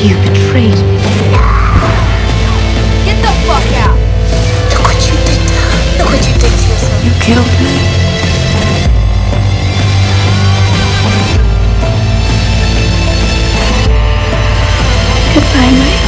You betrayed me. Get the fuck out! De quoi tu t'es dit ça? You killed me. Goodbye, Mike.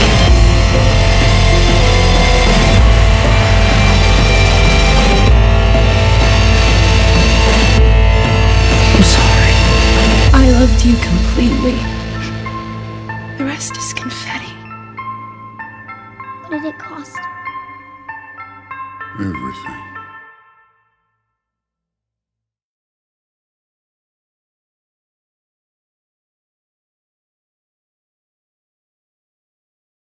I'm sorry. I loved you completely. The rest is confetti. What did it cost? Everything.